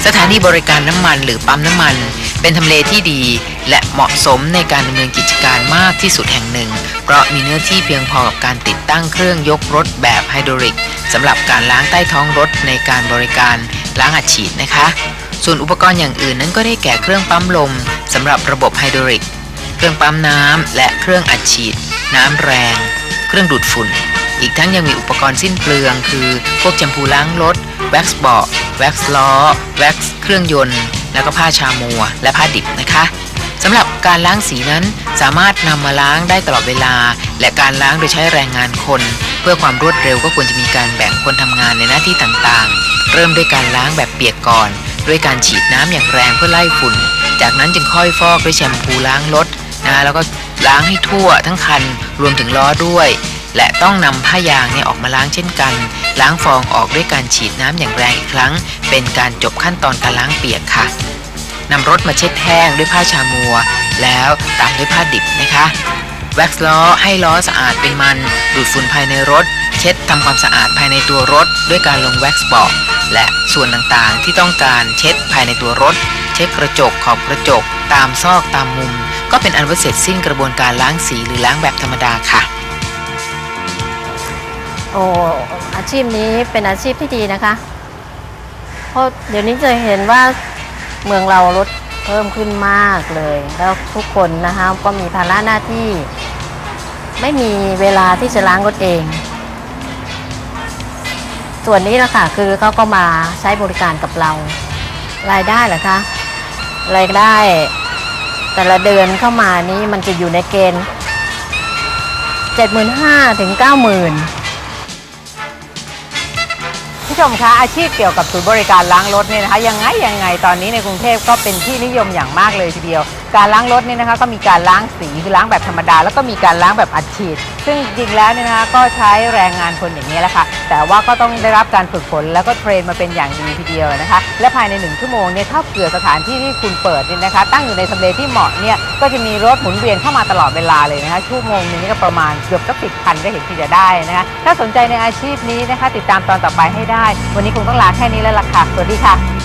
สถานีบริการน้ำมันหรือปั๊มน้ำมันเป็นทำเลที่ดีและเหมาะสมในการดำเนินกิจการมากที่สุดแห่งหนึ่งเพราะมีเนื้อที่เพียงพอกับการติดตั้งเครื่องยกรถแบบไฮดรอลิกสำหรับการล้างใต้ท้องรถในการบริการล้างอัดฉีดนะคะส่วนอุปกรณ์อย่างอื่นนั้นก็ได้แก่เครื่องปั๊มลมสำหรับระบบไฮดรอลิกเครื่องปั๊มน้ำและเครื่องอัดฉีดน้ำแรงเครื่องดูดฝุ่นอีกทั้งยังมีอุปกรณ์สิ้นเปลืองคือพวกแชมพูล้างรถแว็กซ์เบาะแว็กซ์ล้อแว็กซ์เครื่องยนต์แล้วก็ผ้าชามัวและผ้าดิบนะคะสำหรับการล้างสีนั้นสามารถนำมาล้างได้ตลอดเวลาและการล้างโดยใช้แรงงานคนเพื่อความรวดเร็วก็ควรจะมีการแบ่งคนทำงานในหน้าที่ต่างๆเริ่มด้วยการล้างแบบเปียกก่อนด้วยการฉีดน้ำอย่างแรงเพื่อไล่ฝุ่นจากนั้นจึงค่อยฟอกด้วยแชมพูล้างรถแล้วก็ล้างให้ทั่วทั้งคันรวมถึงล้อด้วยและต้องนำผ้ายางออกมาล้างเช่นกันล้างฟองออกด้วยการฉีดน้ำอย่างแรงอีกครั้งเป็นการจบขั้นตอนการล้างเปียกค่ะนำรถมาเช็ดแห้งด้วยผ้าชามัวแล้วตามด้วยผ้าดิบนะคะแว็กซ์ล้อให้ล้อสะอาดเป็นมันดูดฝุ่นภายในรถเช็ดทำความสะอาดภายในตัวรถด้วยการลงแว็กซ์เบาะและส่วนต่างๆที่ต้องการเช็ดภายในตัวรถเช็ดกระจกขอบกระจกตามซอกตามมุมก็เป็นอันว่าเสร็จสิ้นกระบวนการล้างสีหรือล้างแบบธรรมดาค่ะโอ้อาชีพนี้เป็นอาชีพที่ดีนะคะเพราะเดี๋ยวนี้จะเห็นว่าเมืองเรารถเพิ่มขึ้นมากเลยแล้วทุกคนนะคะก็มีภาระหน้าที่ไม่มีเวลาที่จะล้างรถเองส่วนนี้แหละค่ะคือเขาก็มาใช้บริการกับเรารายได้เหรอคะรายได้แต่ละเดือนเข้ามานี้มันจะอยู่ในเกณฑ์ 75,000 ถึง 90,000 ผู้ชมคะอาชีพเกี่ยวกับศูนย์บริการล้างรถเนี่ยนะคะยังไงตอนนี้ในกรุงเทพก็เป็นที่นิยมอย่างมากเลยทีเดียวการล้างรถเนี่ยนะคะก็มีการล้างสีคือล้างแบบธรรมดาแล้วก็มีการล้างแบบอัดฉีดซึ่งจริงแล้วเนี่ยนะคะก็ใช้แรงงานคนอย่างนี้แหละค่ะแต่ว่าก็ต้องได้รับการฝึกฝนแล้วก็เทรนมาเป็นอย่างดีทีเดียวนะคะและภายใน1 ชั่วโมงเนี่ยถ้าเกิดสถานที่ที่คุณเปิดเนี่ยนะคะตั้งอยู่ในทำเลที่เหมาะเนี่ยก็จะมีรถหมุนเวียนเข้ามาตลอดเวลาเลยนะคะชั่วโมงนึงก็ประมาณเกือบสัก10 คันก็เห็นที่จะได้นะคะถ้าสนใจในอาชีพนี้นะคะติดตามตอนต่อไปให้ได้วันนี้คงต้องลาแค่นี้แล้วล่ะค่ะสวัสดีค่ะ